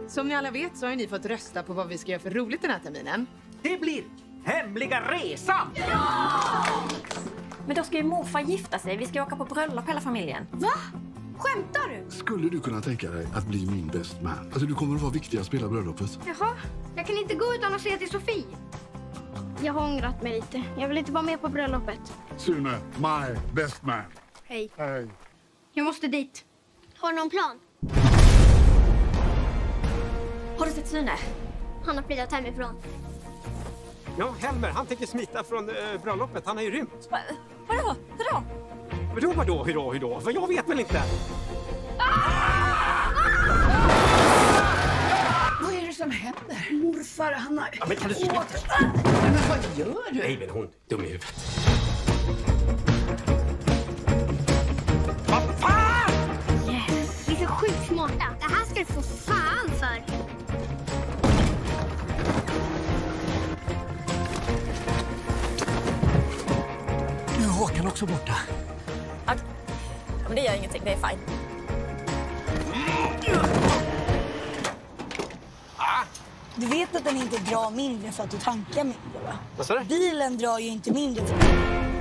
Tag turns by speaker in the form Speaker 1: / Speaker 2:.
Speaker 1: Som ni alla vet så har ni fått rösta på vad vi ska göra för roligt den här terminen.
Speaker 2: Det blir Hemliga resan!
Speaker 3: Men då ska ju morfar gifta sig. Vi ska åka på bröllop hela familjen.
Speaker 4: Va? Skämtar du?
Speaker 5: Skulle du kunna tänka dig att bli min best man? Alltså du kommer att vara viktig att spela bröllopet.
Speaker 4: Jaha, jag kan inte gå utan att säga till Sofie. Jag har ångrat mig lite. Jag vill inte vara med på bröllopet.
Speaker 5: Sune, my best man.
Speaker 4: Hej.
Speaker 5: Hej.
Speaker 4: Jag måste dit. Har du någon plan?
Speaker 3: Har du sett Sune?
Speaker 4: Han har flyttat hemifrån.
Speaker 2: Ja, Helmer, han tänker smita från bröllopet. Han har ju rymt.
Speaker 3: Vadå?
Speaker 2: Vadå? Hur då? Jag vet väl inte.
Speaker 6: Vad är det som händer? Morfar, han har...
Speaker 2: Ja, men kan du sluta?
Speaker 6: Men vad gör du?
Speaker 2: Nej, men hon dum i huvudet.
Speaker 4: Yes. Vi är så sjukt smarta. Det här ska du få fan för.
Speaker 6: Nu är Håkan också borta.
Speaker 3: Ja, men det gör ingenting, det är fine.
Speaker 7: Du vet att den inte drar mindre för att du tankar mindre, va?
Speaker 2: Vad sa du?
Speaker 7: Bilen drar ju inte mindre för...